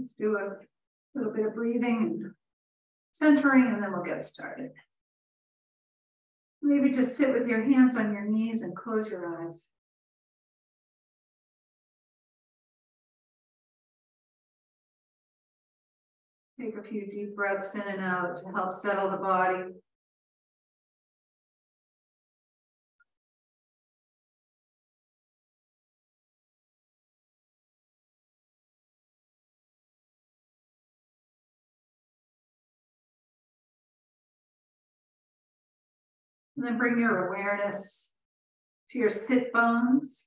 Let's do a little bit of breathing and centering, and then we'll get started. Maybe just sit with your hands on your knees and close your eyes. Take a few deep breaths in and out to help settle the body. And then bring your awareness to your sit bones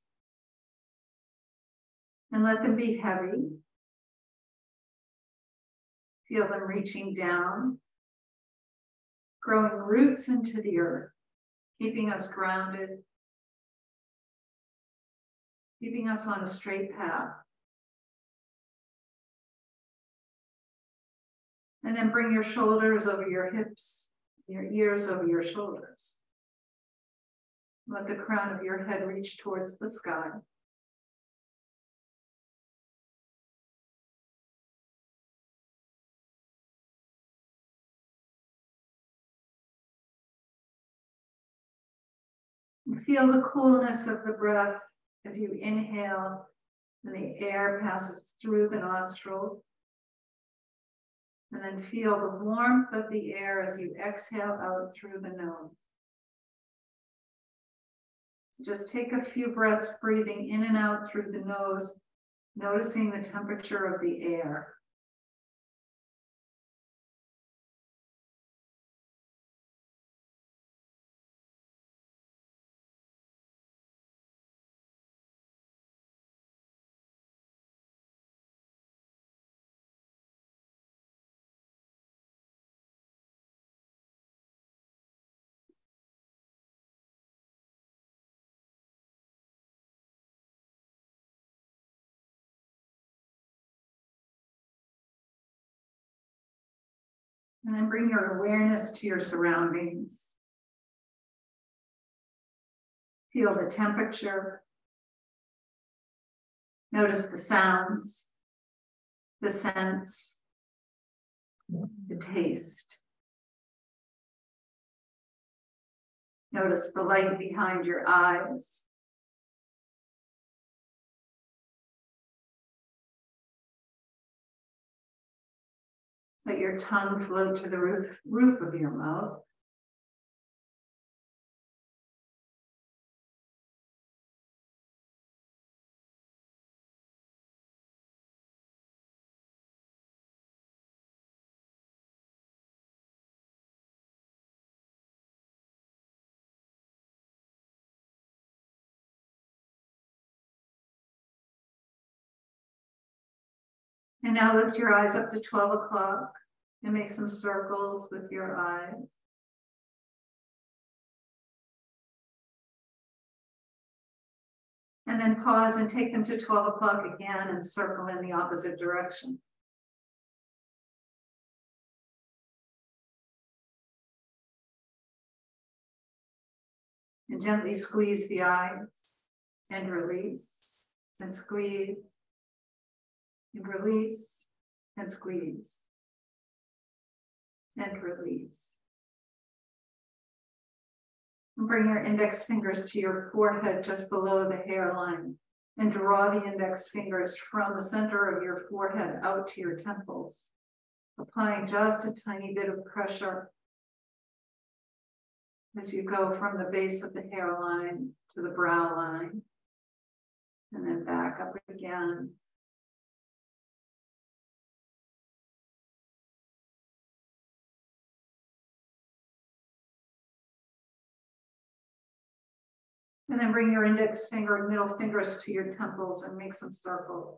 and let them be heavy. Feel them reaching down, growing roots into the earth, keeping us grounded, keeping us on a straight path. And then bring your shoulders over your hips, your ears over your shoulders. Let the crown of your head reach towards the sky. And feel the coolness of the breath as you inhale and the air passes through the nostrils. And then feel the warmth of the air as you exhale out through the nose. Just take a few breaths breathing in and out through the nose, noticing the temperature of the air. And then bring your awareness to your surroundings. Feel the temperature. Notice the sounds, the scents, the taste. Notice the light behind your eyes. Let your tongue float to the roof of your mouth. And now lift your eyes up to 12 o'clock and make some circles with your eyes. And then pause and take them to 12 o'clock again and circle in the opposite direction. And gently squeeze the eyes and release and squeeze and release and squeeze and release. And bring your index fingers to your forehead just below the hairline and draw the index fingers from the center of your forehead out to your temples, applying just a tiny bit of pressure as you go from the base of the hairline to the brow line, and then back up again. And then bring your index finger and middle fingers to your temples and make some circles.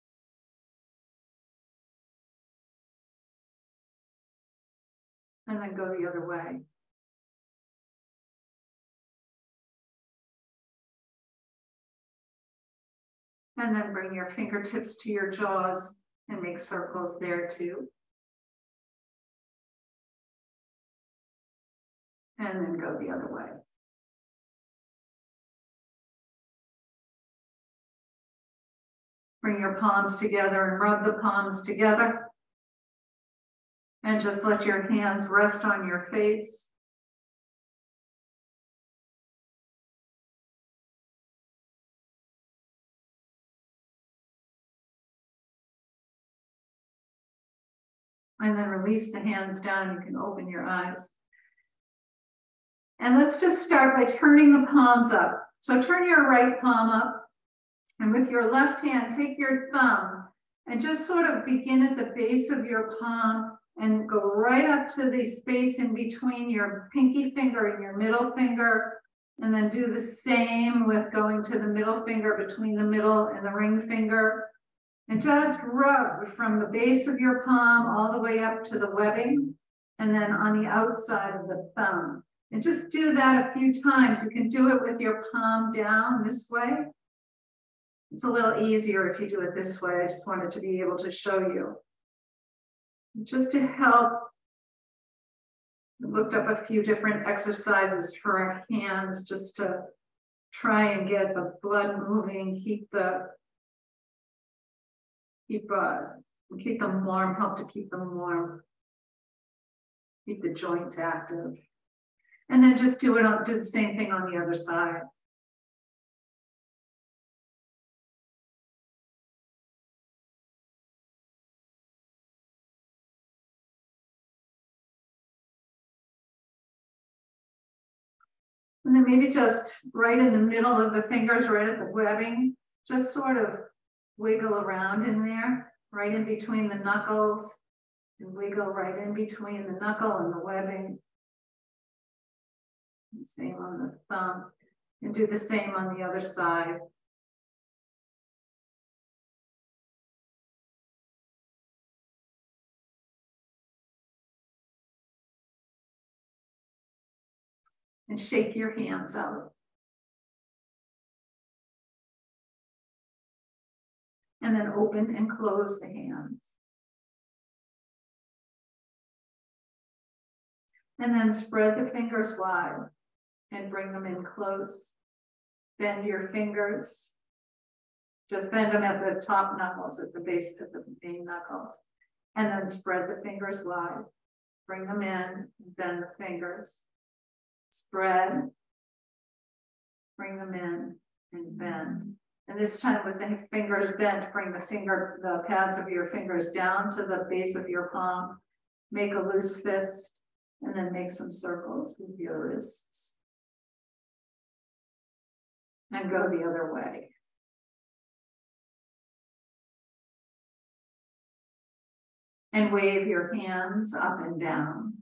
And then go the other way. And then bring your fingertips to your jaws and make circles there too. And then go the other way. Bring your palms together and rub the palms together. And just let your hands rest on your face. And then release the hands down. You can open your eyes. And let's just start by turning the palms up. So turn your right palm up. And with your left hand, take your thumb and just sort of begin at the base of your palm and go right up to the space in between your pinky finger and your middle finger. And then do the same with going to the middle finger between the middle and the ring finger. And just rub from the base of your palm all the way up to the webbing. And then on the outside of the thumb. And just do that a few times. You can do it with your palm down this way. It's a little easier if you do it this way. I just wanted to be able to show you. Just to help, I looked up a few different exercises for our hands just to try and get the blood moving, keep them warm, help to keep them warm, keep the joints active. And then just do the same thing on the other side. And then maybe just right in the middle of the fingers, right at the webbing, just sort of wiggle around in there, right in between the knuckles, and wiggle right in between the knuckle and the webbing. And same on the thumb, and do the same on the other side. And shake your hands out. And then open and close the hands. And then spread the fingers wide and bring them in close. Bend your fingers. Just bend them at the top knuckles, at the base of the main knuckles. And then spread the fingers wide. Bring them in, bend the fingers. Spread, bring them in, and bend. And this time with the fingers bent, bring the pads of your fingers down to the base of your palm. Make a loose fist, and then make some circles with your wrists. And go the other way. And wave your hands up and down.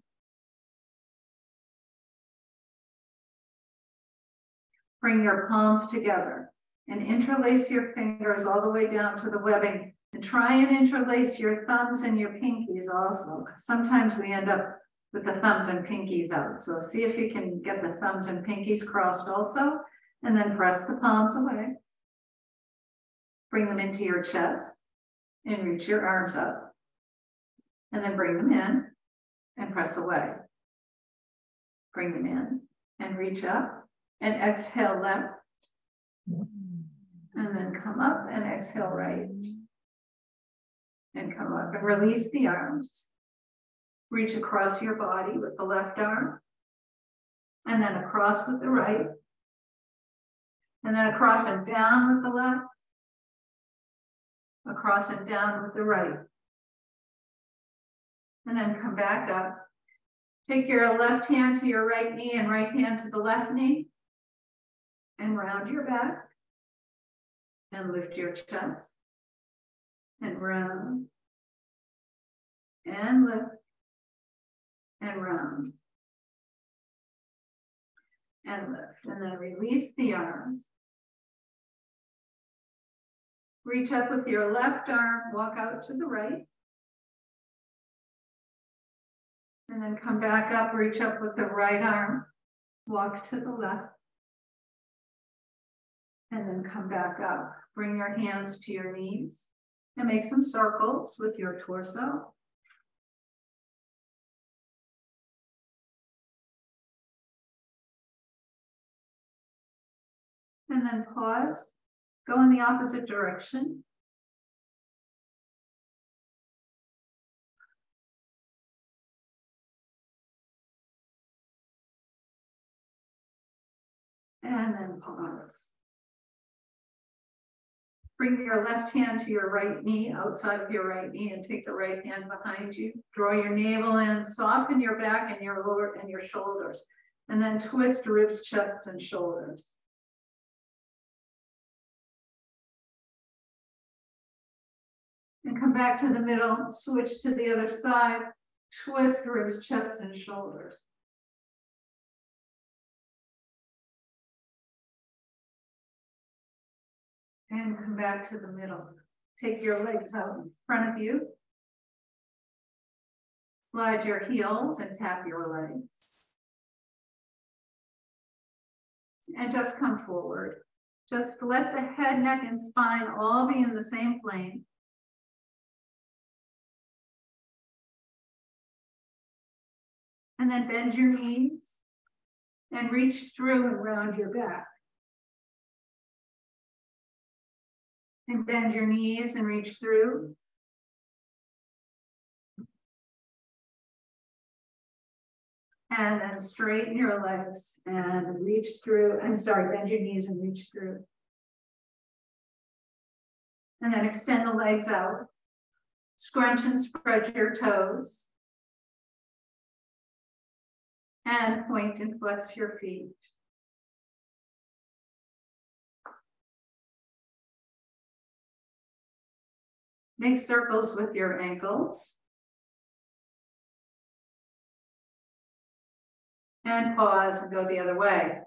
Bring your palms together and interlace your fingers all the way down to the webbing. And try and interlace your thumbs and your pinkies also. Sometimes we end up with the thumbs and pinkies out. So see if you can get the thumbs and pinkies crossed also. And then press the palms away. Bring them into your chest and reach your arms up. And then bring them in and press away. Bring them in and reach up. And exhale left, and then come up and exhale right, and come up and release the arms. Reach across your body with the left arm, and then across with the right, and then across and down with the left, across and down with the right, and then come back up. Take your left hand to your right knee and right hand to the left knee. And round your back, and lift your chest, and round, and lift, and round, and lift, and then release the arms. Reach up with your left arm, walk out to the right, and then come back up, reach up with the right arm, walk to the left. And then come back up. Bring your hands to your knees and make some circles with your torso. And then pause. Go in the opposite direction. And then pause. Bring your left hand to your right knee, outside of your right knee, and take the right hand behind you. Draw your navel in, soften your back and your lower and your shoulders. And then twist ribs, chest, and shoulders. And come back to the middle, switch to the other side, twist ribs, chest, and shoulders. And come back to the middle. Take your legs out in front of you. Slide your heels and tap your legs. And just come forward. Just let the head, neck, and spine all be in the same plane. And then bend your knees and reach through and round your back. And bend your knees and reach through. And then straighten your legs and reach through. I'm sorry, bend your knees and reach through. And then extend the legs out. Scrunch and spread your toes. And point and flex your feet. Make circles with your ankles. And pause and go the other way.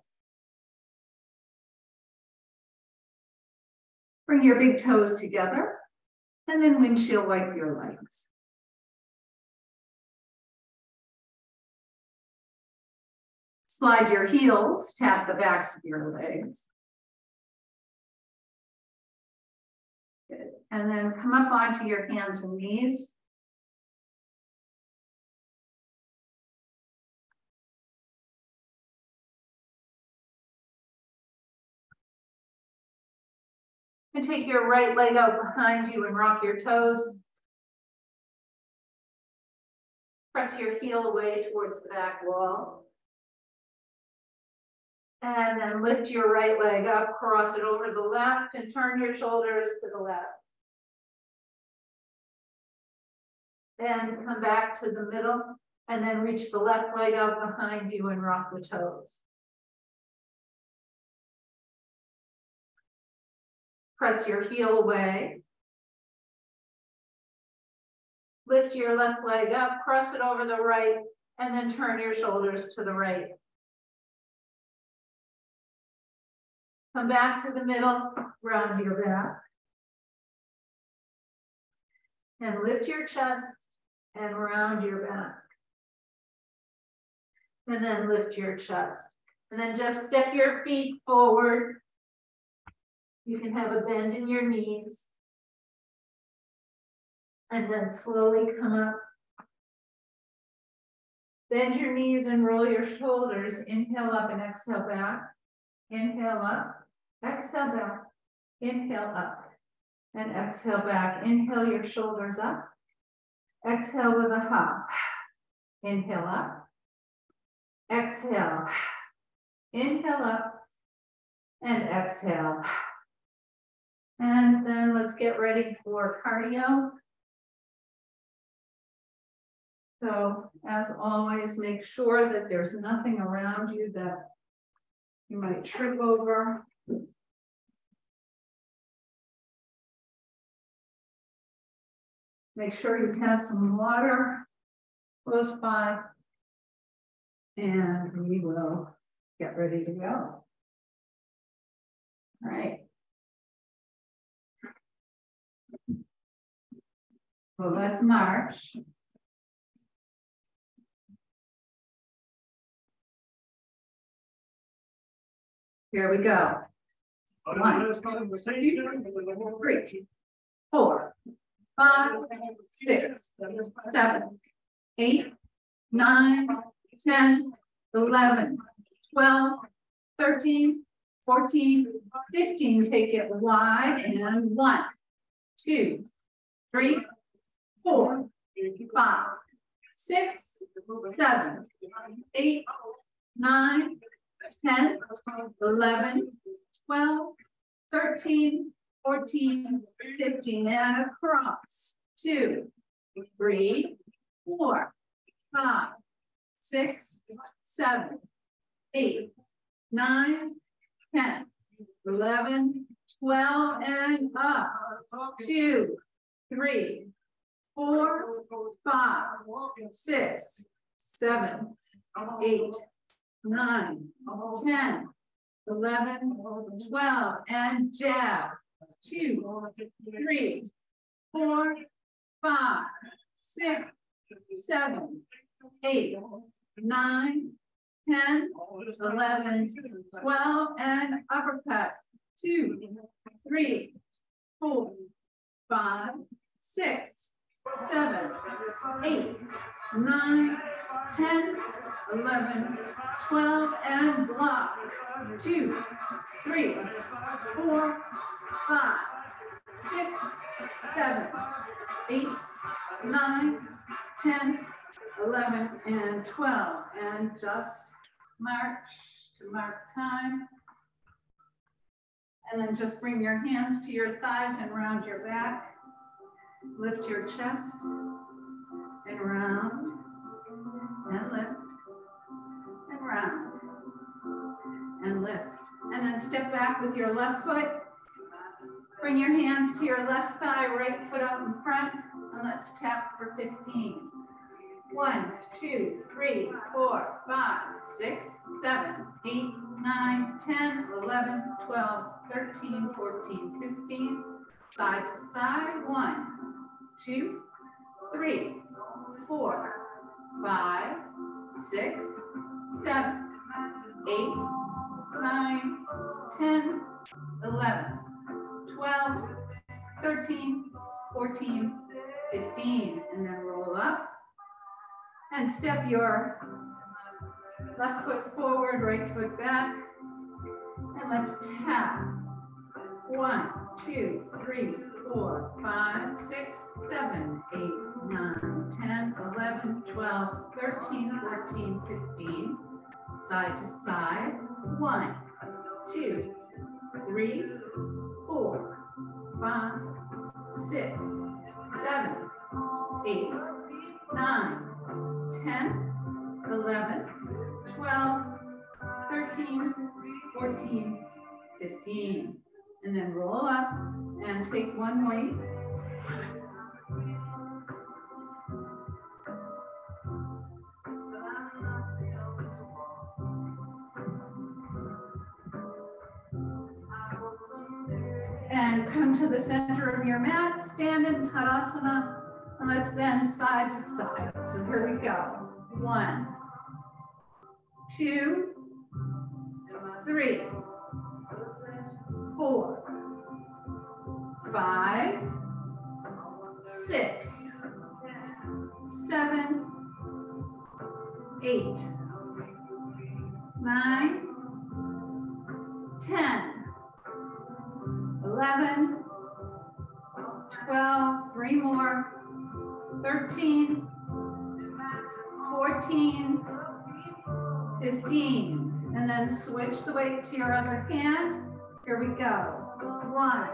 Bring your big toes together and then windshield wipe your legs. Slide your heels, tap the backs of your legs. Good. And then come up onto your hands and knees. And take your right leg out behind you and rock your toes. Press your heel away towards the back wall. And then lift your right leg up, cross it over the left, and turn your shoulders to the left. And come back to the middle, and then reach the left leg out behind you and rock the toes. Press your heel away. Lift your left leg up, cross it over the right, and then turn your shoulders to the right. Come back to the middle, round your back. And lift your chest and round your back. And then lift your chest. And then just step your feet forward. You can have a bend in your knees. And then slowly come up. Bend your knees and roll your shoulders. Inhale up and exhale back. Inhale up. Exhale back, inhale up, and exhale back. Inhale your shoulders up. Exhale with a hop. Inhale up. Exhale. Inhale up, and exhale. And then let's get ready for cardio. So, as always, make sure that there's nothing around you that you might trip over. Make sure you have some water close by, and we will get ready to go. All right. Well, let's march. Here we go. 1, 2, 3, 4, 5, 6, 7, 8, 9, 10, 11, 12, 13, 14, 15. Take it wide and 1, 2, 3, 4, 5, 6, 7, 8, 9, 10, 11, 12, 13, 14, 15, and across. 2, 3, 4, 5, 6, 7, 8, 9, 10, 11, 12, and up. 2, 3, 4, 5, 6, 7, 8, 9, 10, 11, 12, and jab. 2, 3, 4, 5, 6, 7, 8, 9, 10, 11, 12, and uppercut. 2, 3, 4, 5, 6, 7, 8, 9, 10, 11, 12, and block. 2, 3, 4, 5, 6, 7, 8, 9, 10, 11, and 12. And just march to mark time. And then just bring your hands to your thighs and round your back. Lift your chest and round and lift and round and lift. And then step back with your left foot. Bring your hands to your left thigh, right foot out in front, and let's tap for 15. 1, 2, 3, 4, 5, 6, 7, 8, 9, 10, 11, 12, 13, 14, 15. Side to side. 1, 2, 3, 4, 5, 6, 7, 8, 9, 10, 11, 12, 13, 14, 15. And then roll up. And step your left foot forward, right foot back. And let's tap. 1, 2, 3, 4, 5, 6, 7, 8, 9, 10, 11, 12, 13, 14, 15. Side to side. 1, 2, 3, 4, 5, 6, 7, 8, 9, 10, 11, 12, 13, 14, 15. And then roll up and take one weight. And come to the center of your mat, stand in Tadasana, and let's bend side to side. So here we go. 1, 2, 3, 4, 5, 6, 7, 8, 9, 10, 11, 12, 3 more, 13, 14, 15. And then switch the weight to your other hand. Here we go. 1,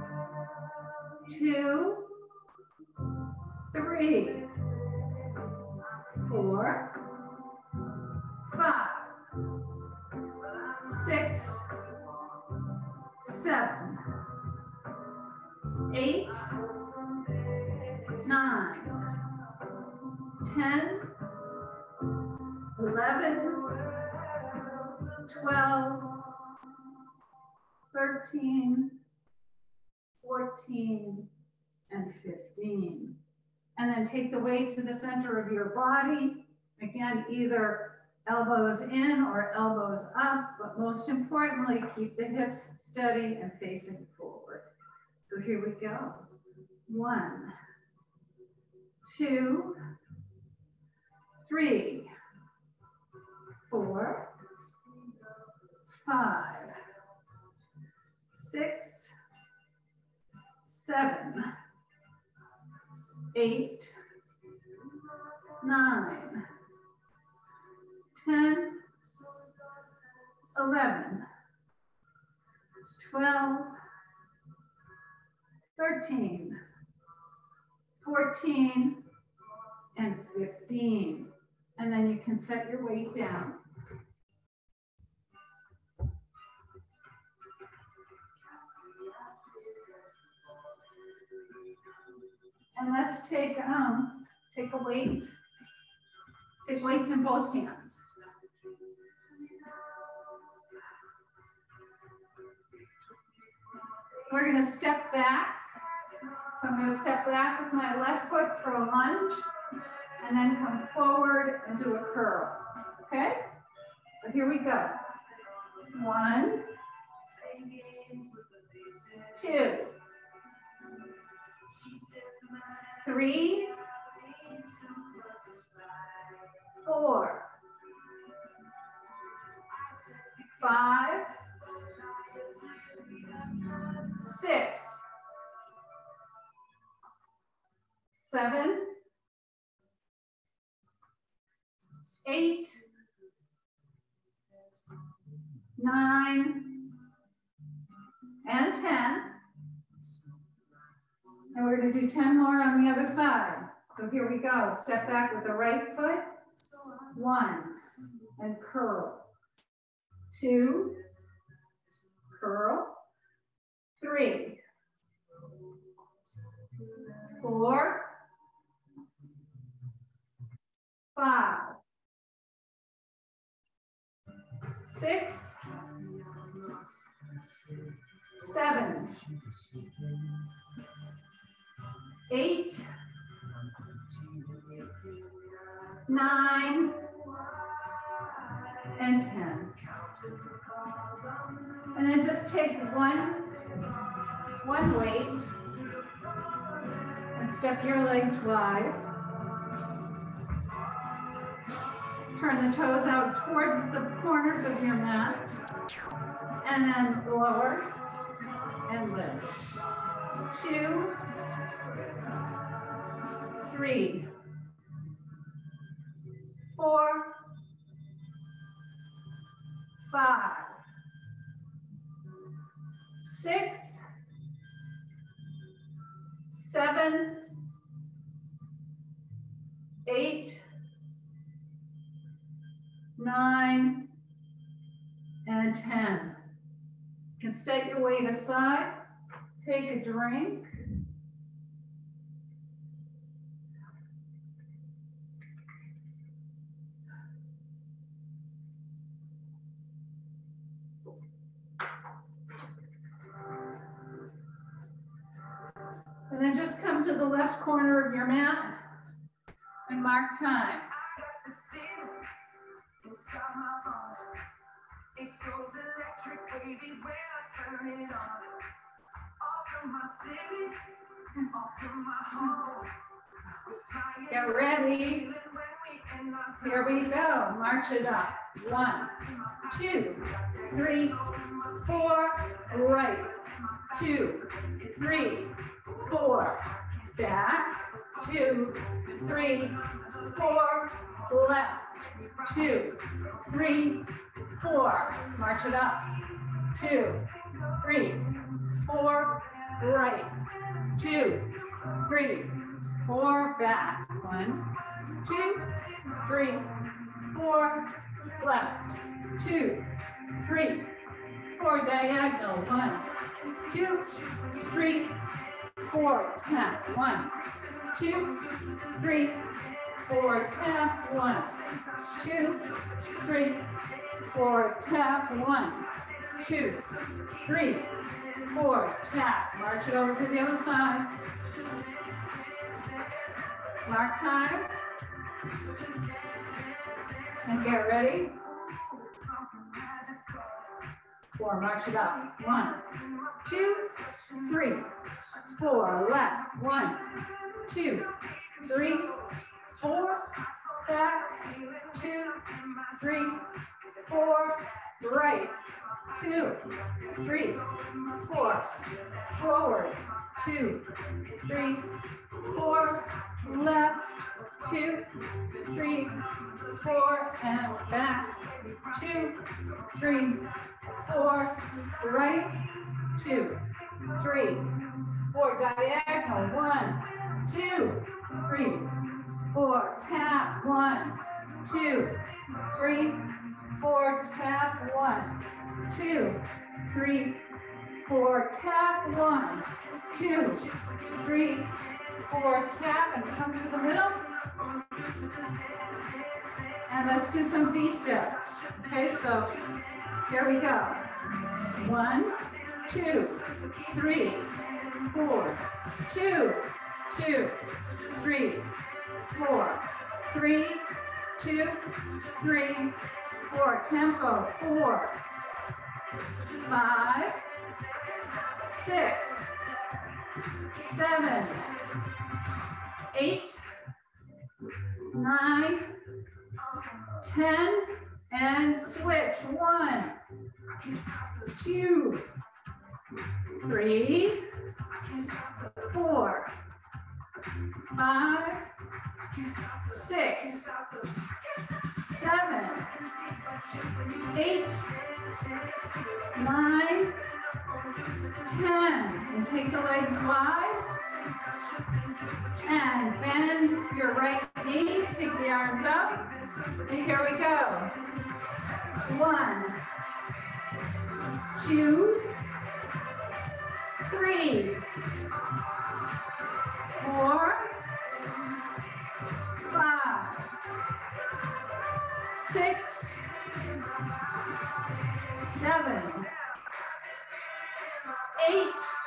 2, 3, 4, 5, 6, 7, 8, 9, 10, 11, 12, 13, 14, and 15. And then take the weight to the center of your body. Again, either elbows in or elbows up, but most importantly, keep the hips steady and facing forward. So here we go. 1, 2, 3, 4, 5, 6, 7, 8, 9, 10, 11, 12, 13, 14, and 15. And then you can set your weight down. And let's take a weight. Take weights in both hands. We're going to step back. So I'm going to step back with my left foot for a lunge, and then come forward and do a curl. Okay? So here we go. 1, 2, 3, 4, 5, 6, 7, 8, 9, and 10. And we're going to do 10 more on the other side. So here we go. Step back with the right foot. 1, and curl. 2, curl. 3, 4, 5, 6, 7, 8, 9, and 10. And then just take one weight and step your legs wide. Turn the toes out towards the corners of your mat. And then lower and lift. 2, 3, 4, 5, 6, 7, 8, 9, and 10. You can set your weight aside, take a drink. And then just come to the left corner of your mat and mark time. It goes electric wavy when I turn it on. Off from my city and off from my home. Get ready. Here we go. March it up. 1, 2, 3, 4. Right. 2, 3, 4. Back. 2, 3, 4. Left. 2, 3, 4. March it up. 2, 3, 4. Right. 2, 3, 4. Back. 1, 2, 3, 4. Left. 2, 3, 4. Diagonal. 1, 2, 3, 4. Tap. 1, 2, 3, 4. Tap. 1, 2, 3, 4. Tap. 1, 2, 3, 4. Tap. March it over to the other side. Mark time. And get ready. 4. March it up. 1, 2, 3, 4. Left. 1, 2, 3, 4. Back. 2, 3, 4. Right. 2, 3, 4. Forward. 2, 3, 4. Left. 2, 3, 4, and back. 2, 3, 4, right. 2, 3, 4, diagonal. 1, 2, 3, 4, tap. 1, 2, 3, 4, tap. 1, 2, 3, 4, tap. 1, 2, 3, 4, tap, and come to the middle. And let's do some V-steps. Okay, so here we go. 1, 2, 3, 4, 2, 2, 3, 4, 3, 2, 3, 4. Tempo. 4, 5, 6, 7, 8, 9, 10, and switch. 1, 2, 3, 4, 5, 6, 7, 8, 9, 10. And take the legs wide. And bend your right knee. Take the arms up. And here we go. 1, 2, 3, 4, 5, 6, 7, 8,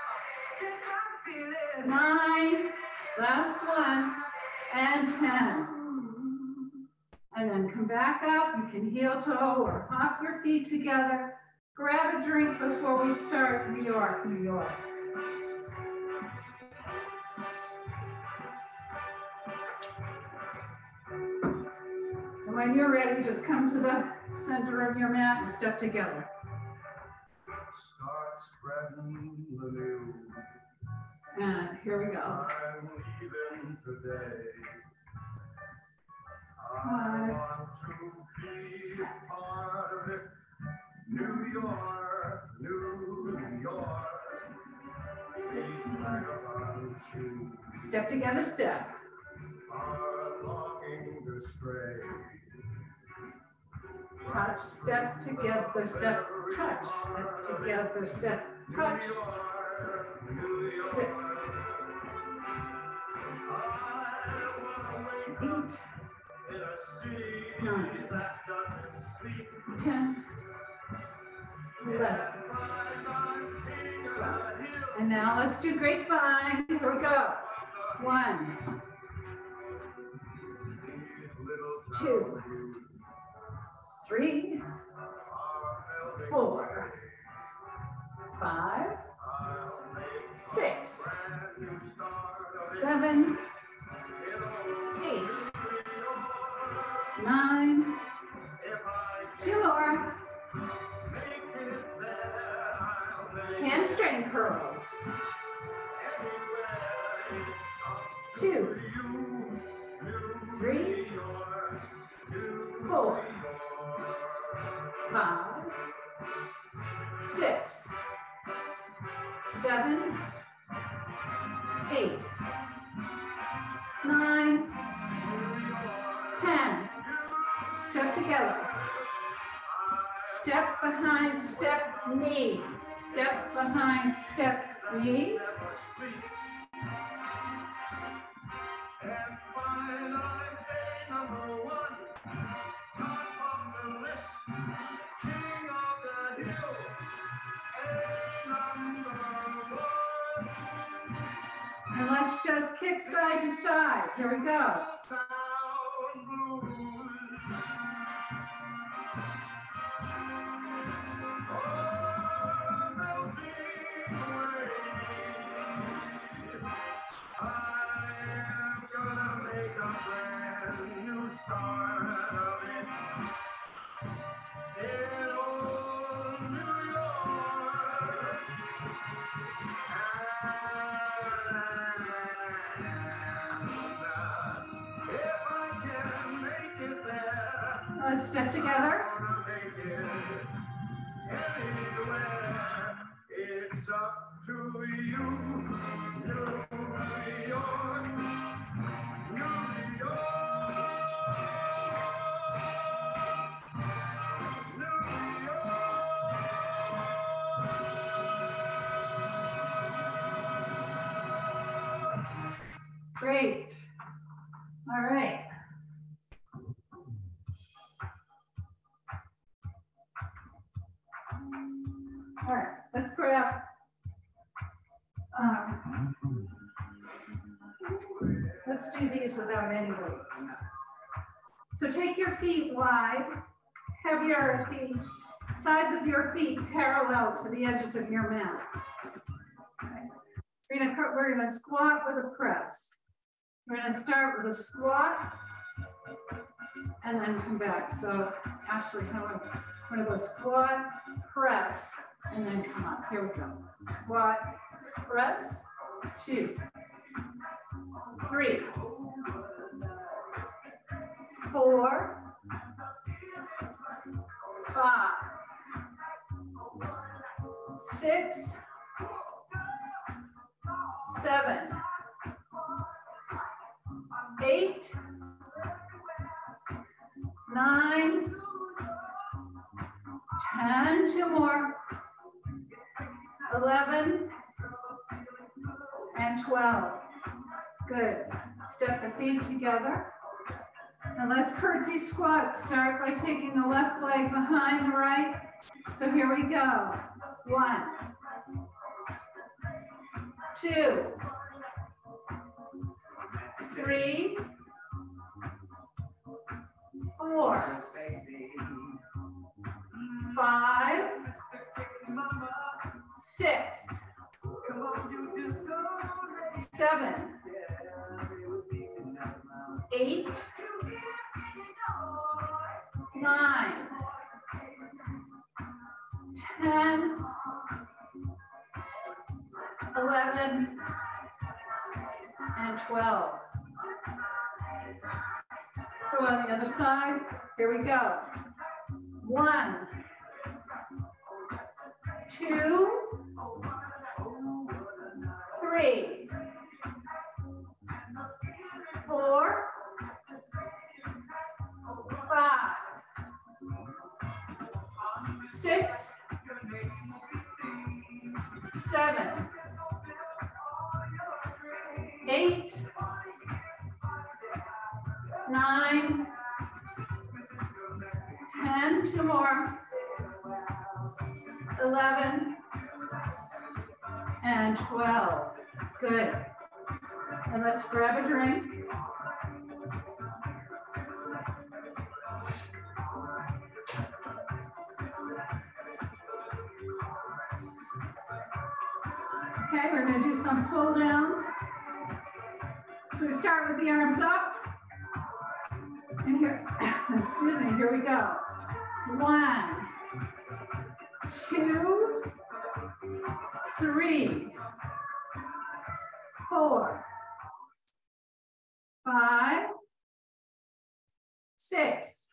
9, last one, and 10. And then come back up. You can heel toe or hop your feet together. Grab a drink before we start. New York, New York. And when you're ready, just come to the center of your mat and step together. Start spreading the news. And here we go. I'm leaving today. I 5, want to be part of it. New York, New York. These vagabond shoes step together, step. are longing to stray. Touch, step together, step, touch, step together, step, touch. 6, 8, 9, 10, 11, 12. And now let's do grapevine. Here we go. 1, 2, 3, 4, 5, 6, 7, 8, 9, 2 more. Hamstring curls. 2, 3, 4, 5, 6, 7, 8, 9, 10. Step together. Step behind, step, knee. Step behind, step, knee. And let's just kick side to side. Here we go. Let's step together. It's up to you, New York, New York, New York. Great. All right. All right, let's grab let's do these without any weights. So take your feet wide, have your feet, sides of your feet parallel to the edges of your mat. Okay. We're gonna squat with a press. We're gonna start with a squat and then come back. So actually, we're gonna go squat, press, and then come up. Here we go. Squat, press, 2, 3, 4, 5, 6, 7, 8, 9, 10, 2 more, 11, and 12. Good. Step the feet together. Now let's curtsy squat. Start by taking the left leg behind the right. So here we go. 1, 2, 3, 4, 5, 6, 7, 8, 9, 10, 11, and 12. Let's go on the other side. Here we go. 1, 2, 3, 4, 5, 6, 7, 8, 9, 10, 2 more, 11, and 12. Good. And let's grab a drink. Okay, we're going to do some pull downs. So we start with the arms up. And here, excuse me, here we go. 1, 2, 3, 4, 5, 6,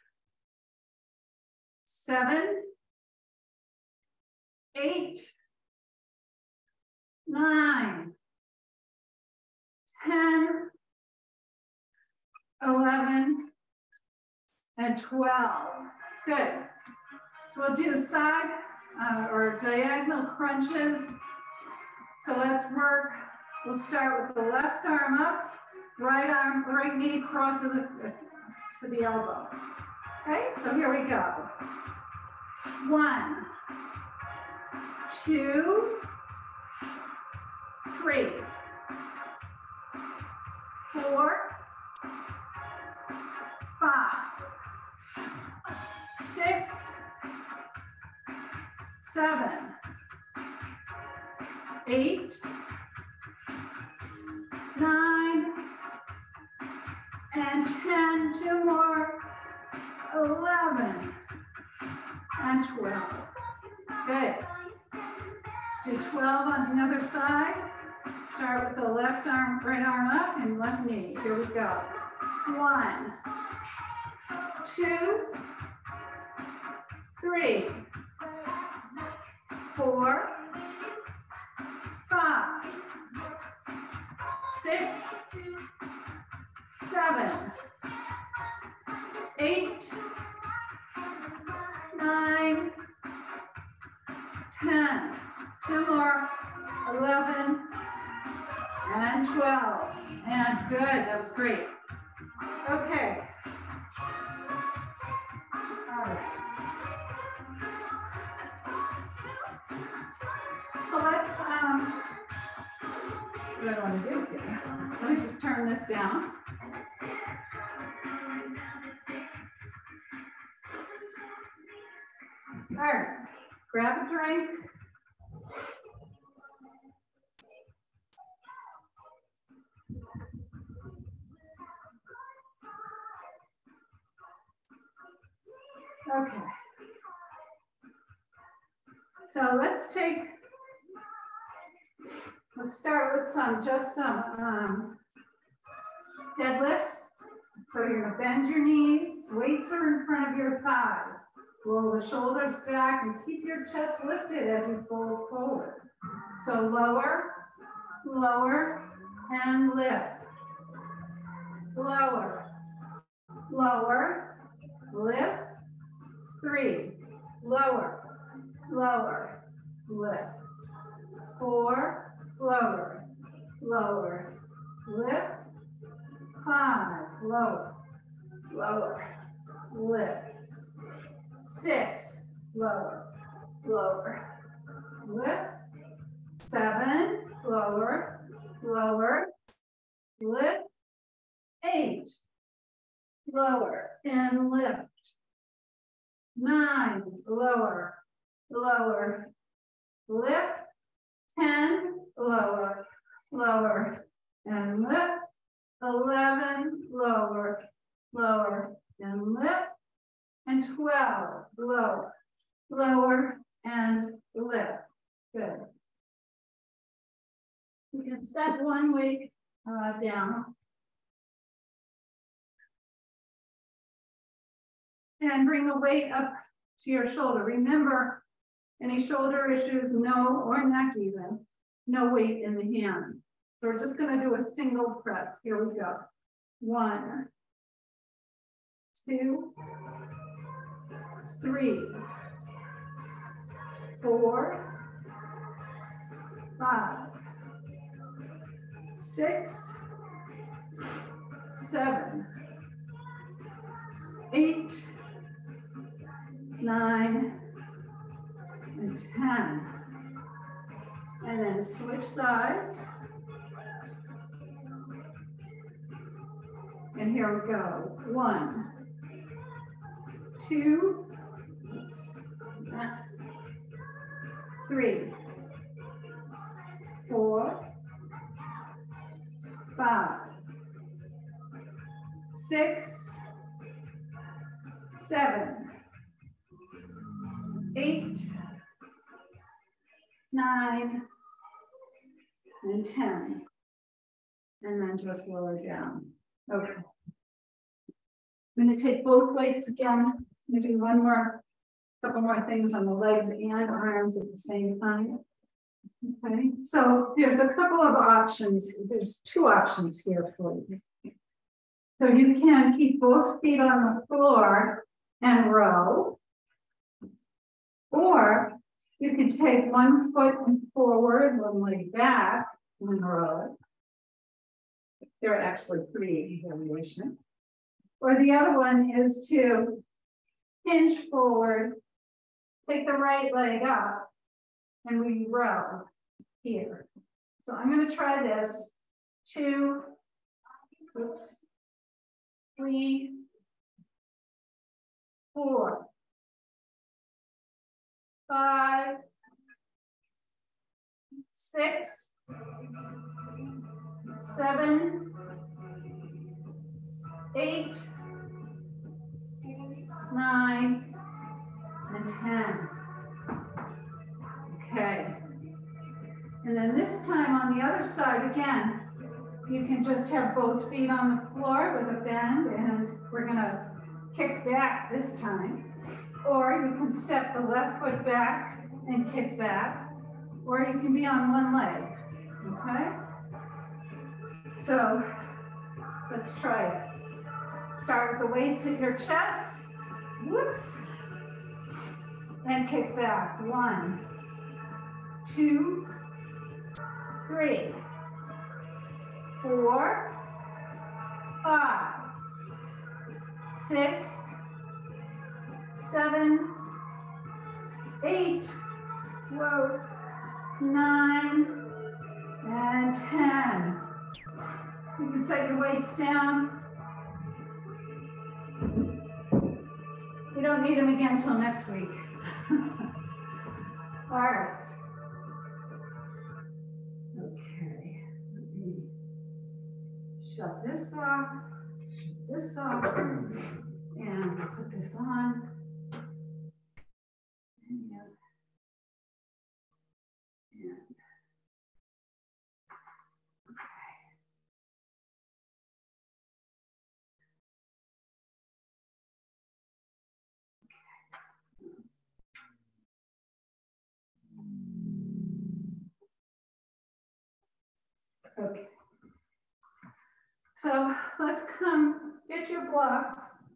7, 8, 9, 10, 11, and 12. Good. So we'll do side or diagonal crunches. So let's work. We'll start with the left arm up, right knee crosses to the elbow. Okay, so here we go. 1, 2, 3, 4, 5, 6, 7, 8, 9, and 10, 2 more, 11, and 12. Good. Let's do 12 on the other side. Start with the left arm, right arm up, and left knee. Here we go. 1, 2, 3, 4, 5, 6, 7, 8, 9, 10, 2 more, 11, and 12. And good, that was great. Okay. All right. So let's, what do I want to do here? Let me just turn this down. All right, grab a drink. Okay. So let's start with some deadlifts. So you're gonna bend your knees, weights are in front of your thighs. Roll the shoulders back and keep your chest lifted as you fold forward. So lower, lower, and lift. Lower, lower, lift. 3, lower, lower, lift. 4, lower, lower, lift. 5, lower, lower, lift. 6, lower, lower, lift. 7, lower, lower, lift. 8, lower, and lift. 9, lower, lower, lift. 10, lower, lower, and lift. 11, lower, lower, and lift. And 12, lower, lower, and lift. Good. You can set one weight down. And bring the weight up to your shoulder. Remember, any shoulder issues, no, or neck even, no weight in the hand. So we're just gonna do a single press. Here we go. 1, 2, 3, 4, 5, 6, 7, 8, 9, and 10. And then switch sides. And here we go. 1, 2, 3, 4, 5, 6, 7, 8, 9, and 10. And then just lower down. Okay. I'm going to take both weights again. I'm going to do couple more things on the legs and arms at the same time. Okay, so there's a couple of options. There's 2 options here for you. So you can keep both feet on the floor and row, or you can take one foot forward, one leg back, and row. They're actually pretty variations. Or the other one is to hinge forward, take the right leg up, and we row here. So I'm going to try this. 2, 3, 4, 5, 6, 7, 8, 9, and 10. Okay. And then this time on the other side again, you can just have both feet on the floor with a bend, and we're going to kick back this time. Or you can step the left foot back and kick back, or you can be on one leg, okay? So let's try it. Start with the weights at your chest, whoops, and kick back. 1, 2, 3, 4, 5, 6, 7, 8, whoa, 9, and 10. You can set your weights down. You don't need them again until next week. All right. Okay, let me shut this off, and put this on. Okay. So let's come get your blocks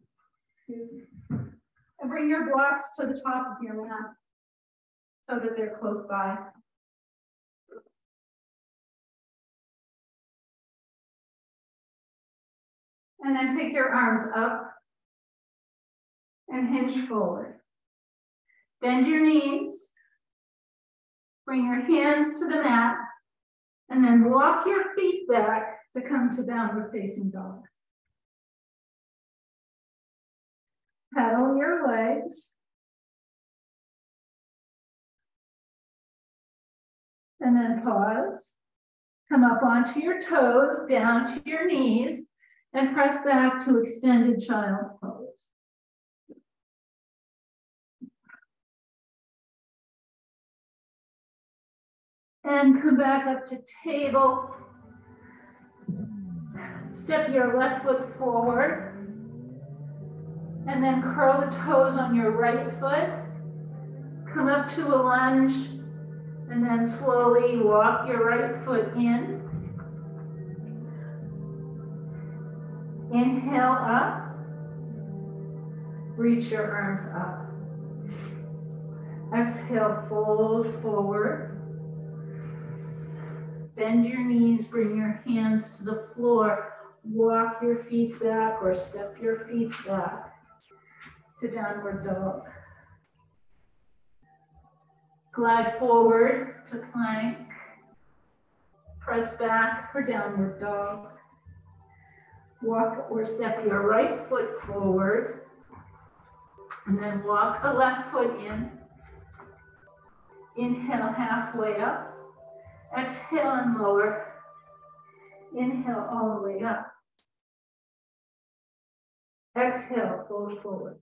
and bring your blocks to the top of your mat so that they're close by. And then take your arms up and hinge forward. Bend your knees. Bring your hands to the mat and then walk your feet back to come to downward facing dog. Pedal your legs. And then pause. Come up onto your toes, down to your knees, and press back to extended child's pose. And come back up to table. Step your left foot forward. And then curl the toes on your right foot. Come up to a lunge. And then slowly walk your right foot in. Inhale up. Reach your arms up. Exhale, fold forward. Bend your knees, bring your hands to the floor. Walk your feet back or step your feet back to downward dog. Glide forward to plank. Press back for downward dog. Walk or step your right foot forward. And then walk the left foot in. Inhale halfway up. Exhale and lower. Inhale all the way up. Exhale, fold forward.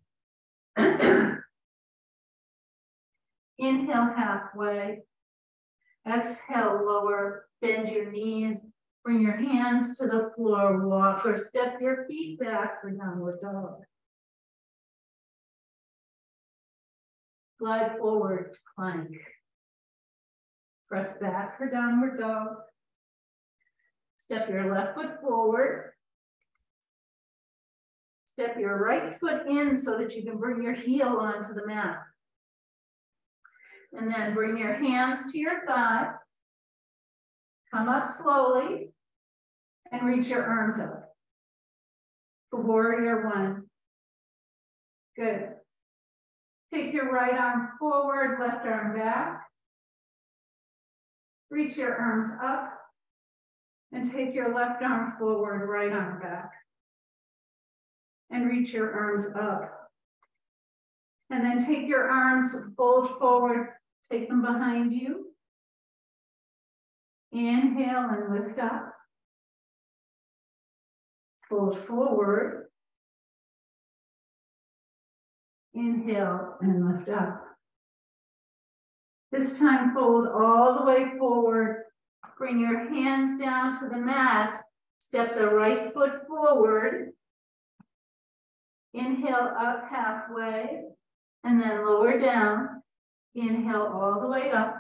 Inhale halfway. Exhale, lower. Bend your knees. Bring your hands to the floor. Walk or step your feet back for downward dog. Glide forward to plank. Press back for downward dog. Step your left foot forward. Step your right foot in so that you can bring your heel onto the mat. And then bring your hands to your thigh. Come up slowly and reach your arms up. Warrior one. Good. Take your right arm forward, left arm back. Reach your arms up and take your left arm forward, right arm back. And reach your arms up. And then take your arms, fold forward, take them behind you. Inhale and lift up. Fold forward. Inhale and lift up. This time, fold all the way forward. Bring your hands down to the mat. Step the right foot forward. Inhale up halfway. And then lower down. Inhale all the way up.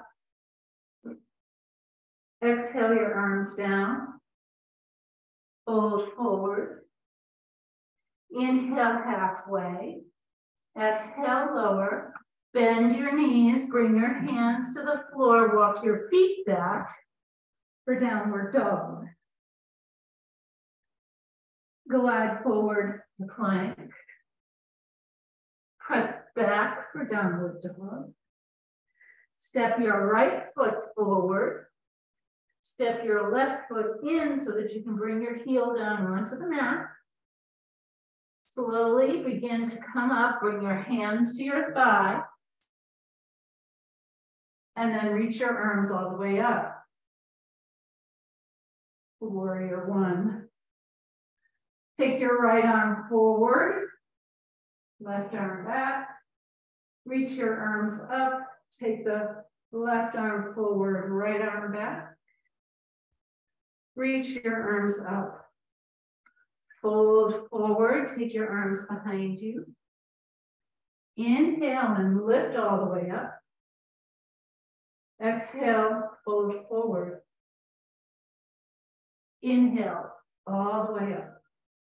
Exhale your arms down. Fold forward. Inhale halfway. Exhale lower. Bend your knees. Bring your hands to the floor. Walk your feet back for downward dog. Glide forward to plank. Press back for downward dog. Step your right foot forward. Step your left foot in so that you can bring your heel down onto the mat. Slowly begin to come up, bring your hands to your thigh. And then reach your arms all the way up. Warrior one. Take your right arm forward, left arm back. Reach your arms up. Take the left arm forward, right arm back. Reach your arms up. Fold forward, take your arms behind you. Inhale and lift all the way up. Exhale, fold forward. Inhale, all the way up.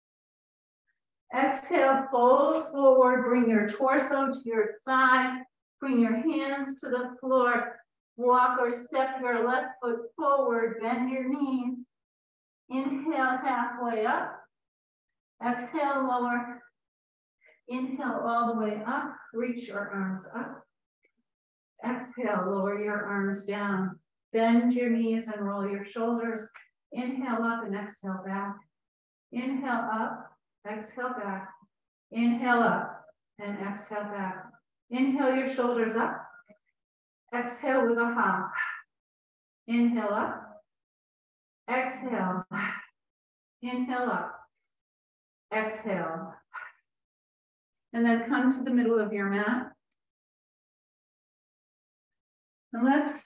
Exhale, fold forward, bring your torso to your side. Bring your hands to the floor. Walk or step your left foot forward, bend your knees. Inhale halfway up. Exhale lower. Inhale all the way up. Reach your arms up. Exhale, lower your arms down. Bend your knees and roll your shoulders. Inhale up and exhale back. Inhale up, exhale back. Inhale up and exhale back. Inhale your shoulders up. Exhale with a hop. Inhale up. Exhale. Inhale up. Exhale. And then come to the middle of your mat. And let's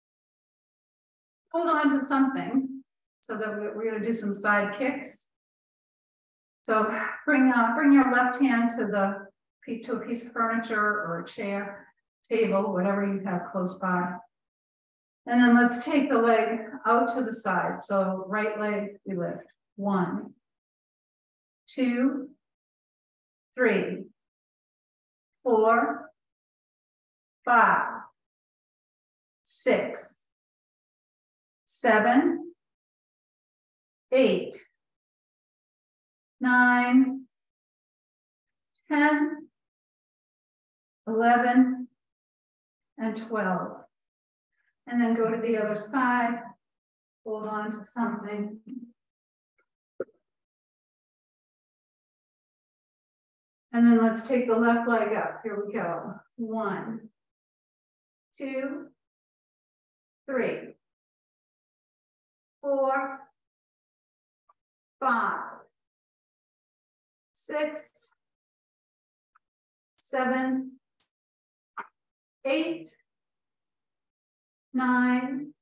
hold on to something so that we're going to do some side kicks. So bring your left hand to a piece of furniture or a chair, table, whatever you have close by. And then let's take the leg out to the side. So right leg, we lift. 1, 2, 3, 4, 5, 6, 7, 8, 9, 10, 11, and 12. And then go to the other side, hold on to something. And then let's take the left leg up. Here we go. 1, 2, 3, 4, 5, 6, 7, 8, 9,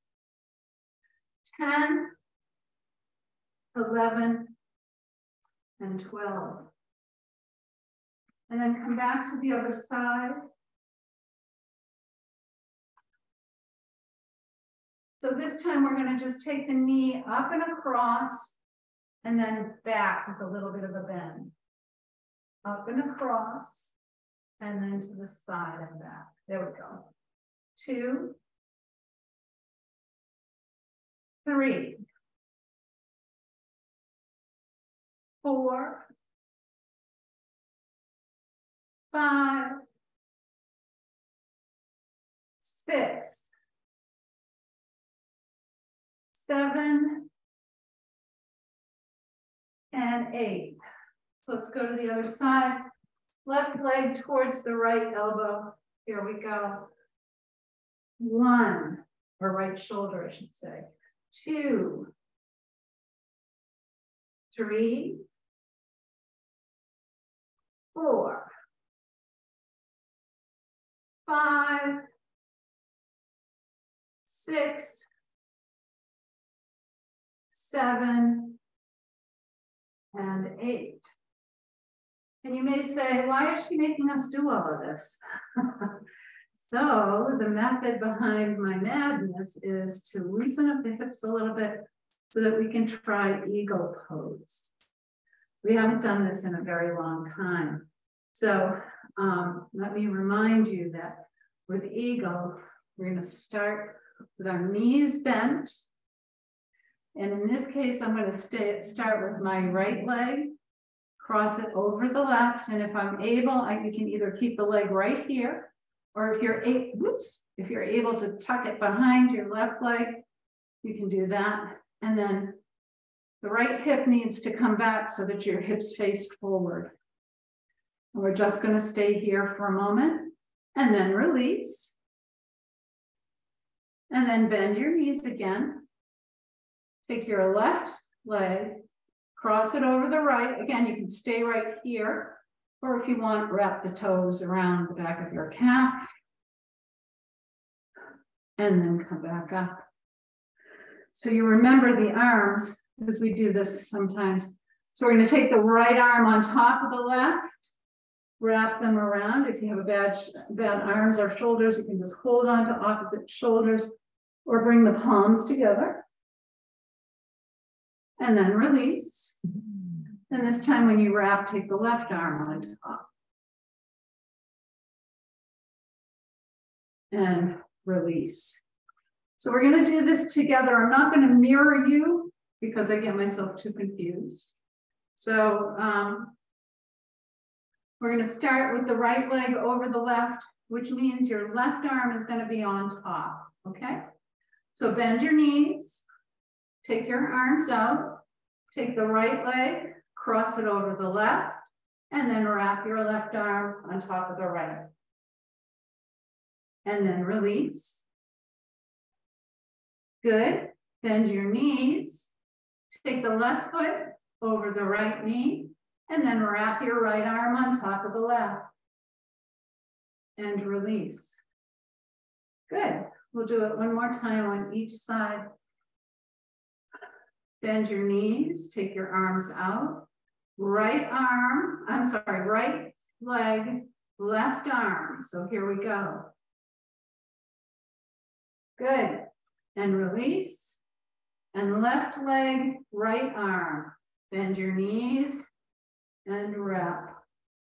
10, 11, and 12. And then come back to the other side. So this time we're going to just take the knee up and across and then back with a little bit of a bend. Up and across and then to the side and back. There we go. 2, 3, 4, 5, 6, 7, and 8. Let's go to the other side. Left leg towards the right elbow. Here we go. 1, or right shoulder, I should say. 2, 3, 4, 5, 6, 7, and 8. And you may say, why is she making us do all of this? So the method behind my madness is to loosen up the hips a little bit so that we can try eagle pose. We haven't done this in a very long time. So let me remind you that with eagle, we're going to start with our knees bent. And in this case, I'm going to start with my right leg, cross it over the left. And if I'm able, you can either keep the leg right here, or if you're able to tuck it behind your left leg, you can do that. And then the right hip needs to come back so that your hips face forward. And we're just going to stay here for a moment and then release. And then bend your knees again. Take your left leg, cross it over the right. Again, you can stay right here. Or if you want, wrap the toes around the back of your calf. And then come back up. So you remember the arms, because we do this sometimes. So we're going to take the right arm on top of the left, wrap them around. If you have bad arms or shoulders, you can just hold on to opposite shoulders or bring the palms together. And then release. And this time when you wrap, take the left arm on top. And release. So we're going to do this together. I'm not going to mirror you because I get myself too confused. So we're going to start with the right leg over the left, which means your left arm is going to be on top. Okay? So bend your knees, take your arms out, take the right leg, cross it over the left, and then wrap your left arm on top of the right. And then release. Good. Bend your knees. Take the left foot over the right knee, and then wrap your right arm on top of the left. And release. Good. We'll do it one more time on each side. Bend your knees, take your arms out. Right leg, left arm. So here we go. Good. And release. And left leg, right arm. Bend your knees and wrap.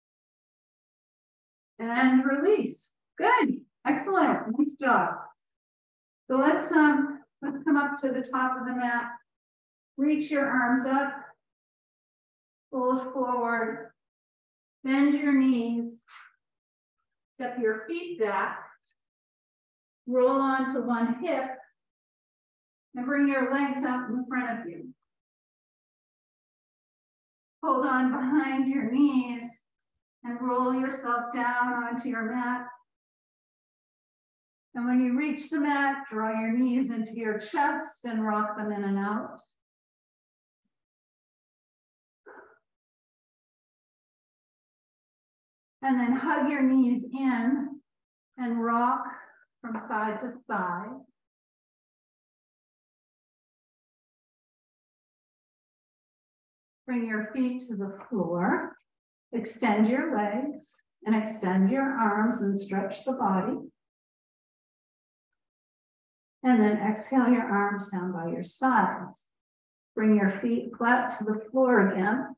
And release. Good. Excellent. Nice job. So let's come up to the top of the mat. Reach your arms up. Fold forward. Bend your knees. Step your feet back. Roll onto one hip. And bring your legs out in front of you. Hold on behind your knees and roll yourself down onto your mat. And when you reach the mat, draw your knees into your chest and rock them in and out. And then hug your knees in and rock from side to side. Bring your feet to the floor. Extend your legs and extend your arms and stretch the body. And then exhale your arms down by your sides. Bring your feet flat to the floor again.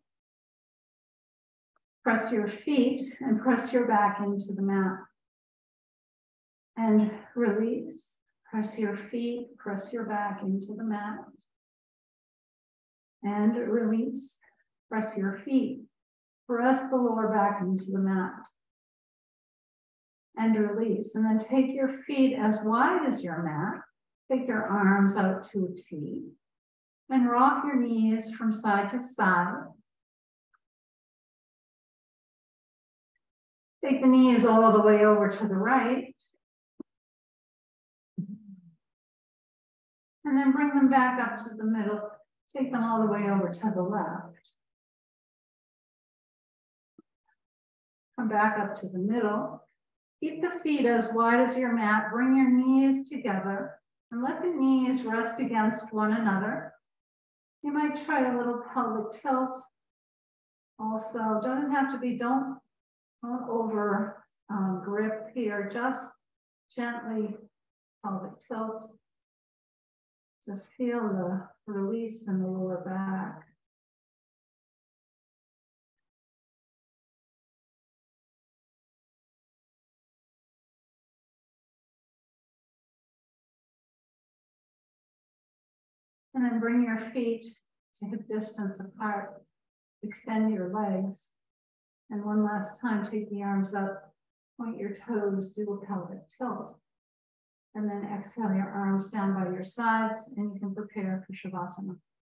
Press your feet and press your back into the mat. And release. Press your feet, press your back into the mat. And release. Press your feet. Press the lower back into the mat. And release. And then take your feet as wide as your mat. Take your arms out to a T. And rock your knees from side to side. Take the knees all the way over to the right. And then bring them back up to the middle. Take them all the way over to the left. Come back up to the middle. Keep the feet as wide as your mat. Bring your knees together and let the knees rest against one another. You might try a little pelvic tilt Also, doesn't have to be, don't over grip here, just gently pelvic tilt. Just feel the release in the lower back. And then bring your feet to hip distance apart. Extend your legs. And one last time, take the arms up, point your toes, do a pelvic tilt. And then exhale your arms down by your sides, and you can prepare for Shavasana.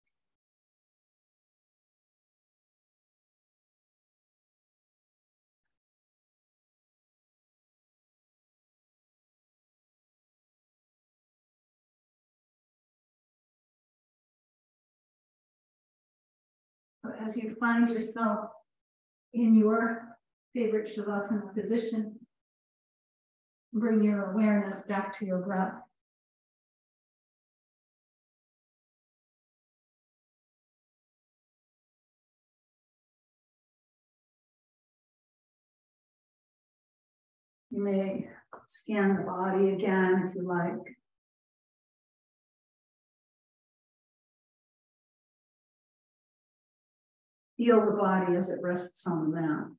As you find yourself in your favorite Shavasana position, bring your awareness back to your breath. You may scan the body again if you like. Feel the body as it rests on the mat.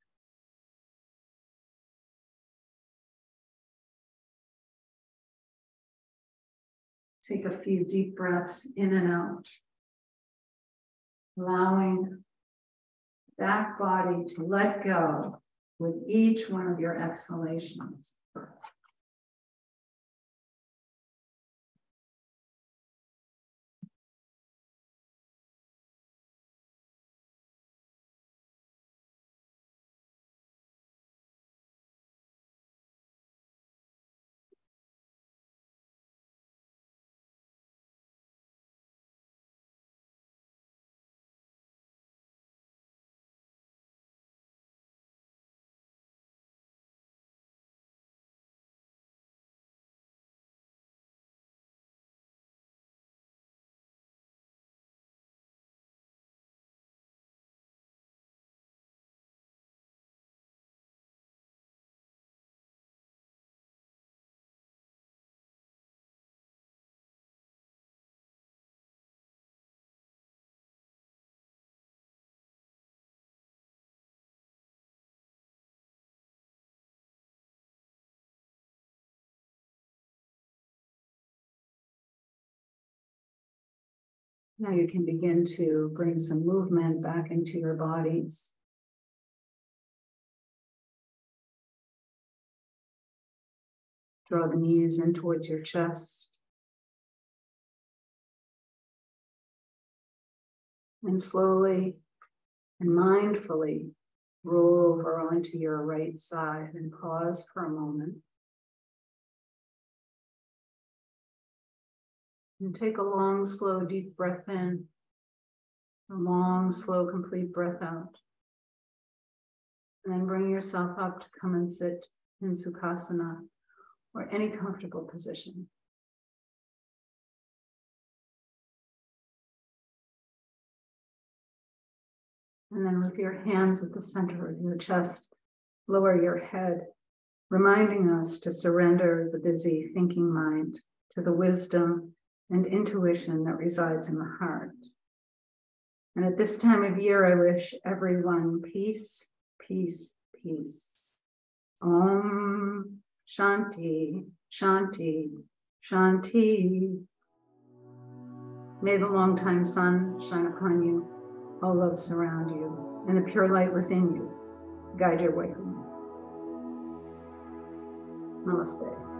Take a few deep breaths in and out, allowing that body to let go with each one of your exhalations. Now you can begin to bring some movement back into your bodies. Draw the knees in towards your chest. And slowly and mindfully roll over onto your right side and pause for a moment. And take a long, slow, deep breath in. A long, slow, complete breath out. And then bring yourself up to come and sit in Sukhasana or any comfortable position. And then with your hands at the center of your chest, lower your head, reminding us to surrender the busy thinking mind to the wisdom and intuition that resides in the heart. And at this time of year, I wish everyone peace, peace, peace. Om Shanti, Shanti, Shanti. May the longtime sun shine upon you, all love surround you, and the pure light within you guide your way home. Namaste.